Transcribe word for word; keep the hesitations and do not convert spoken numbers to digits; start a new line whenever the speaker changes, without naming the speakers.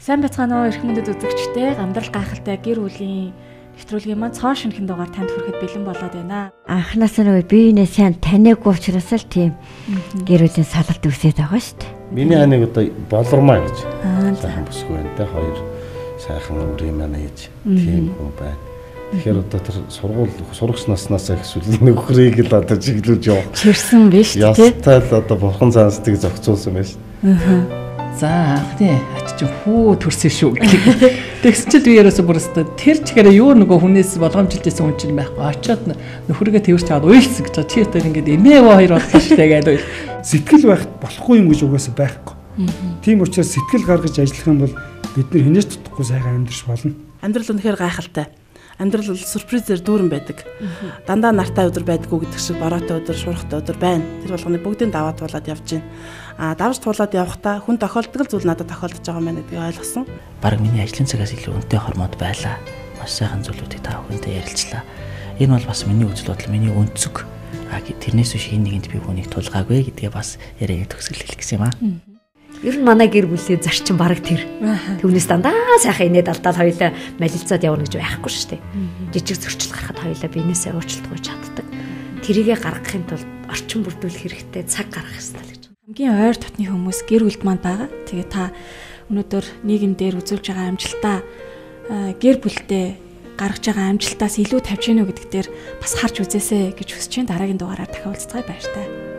Сайн байцгаана уу эрх мөндөд үзэгчтэй амьдрал гайхалтай гэр бүлийн нэвтрүүлгийн маань цоо шинэхэн дугаар танд хүрэхэд бэлэн болоод байна.
Анхнаасаа нөгөө биенээ сайн таниагүй учраас л тийм гэр бүлийн салалт үсээд байгаа шүү дээ.
Миний ханыг одоо болормаа гэж.
Аа
сайхан босгүй байна те хоёр сайхан үрийн маань ээж тийм хүн байна. Тэгэхээр одоо тэр сургууль сурагч наснаасаа эсвэл нөхрийг л одоо чиглүүлж явах.
Чирсэн биш тий.
Ястай л одоо бурхан цаанстыг зохицуулсан байж.
Аа.
За тий ач чи хүү төрсөн шүү. Тэгсэн чинь би ярөөсө бүрстэ тэр чигээрээ юу нөгөө хүнээс болгоомжилжсэн хүн чинь байхгүй. Очоод нөхрийгээ тэрч чаад уйлсан гэж чи тэр ингээд эмээ хоёр боллоо шүү дээ гэдэг.
Сэтгэл байх болохгүй юм гэж угаасаа байхгүй. Тийм учраас сэтгэл гаргаж ажиллах юм бол бид нар хинээс тутахгүй сайхан амьдрч болно.
Амьдрал үнэхээр гайхалтай. Амьдрал бол сюрпризээр дүүрэн байдаг. Дандаа нартай өдөр байдаггүй гэдэг шиг бороотой өдөр, шуурхтай өдөр байна. Тэр болгоныг бүгдийг даваад туулаад явж байна. А давж туулаад явахдаа хүн тохиолддог л зүйл надад тохиолдож байгаа юм байна гэдгийг ойлгосон.
Бараг миний ажлын цагаас илүү өнтэй хормоод байлаа. Маш сайхан зүйлүүдийг та бүхэндээ ярилцлаа. Энэ бол бас миний үзэл бодол, миний өнцөг. А тэрнээс биш энэ нэгэнд би хүнийг тулгаагүй гэдгээ бас яриаг төгсгөл хэлэх гэсэн юм аа.
Ер нь манай гэр бүлийн зарчим бараг тэр. Түүнээс дандаа сайхан инээд алдаал хоёлаа малилцаад явна гэж байхгүй шүү дээ. Жижиг зөрчил гарахад хоёлаа биенээсээ уучлалтгүй чаддаг. Тэрийгэ гаргахын тулд орчин бүрдүүлэх хэрэгтэй, цаг гаргах хэрэгтэй л гэж.
Хамгийн ойр дотны хүмүүс гэр бүлд манд байгаа. Тэгээ та өнөөдөр нийгэм дээр үзүүлж байгаа амжилтаа гэр бүлдээ гаргаж байгаа амжилтаас илүү тавьж гинэ үү гэдэг дээр бас харж үзээсэй гэж хүсэж байна. Дараагийн дугаараар дахин уулзцай баяр таа.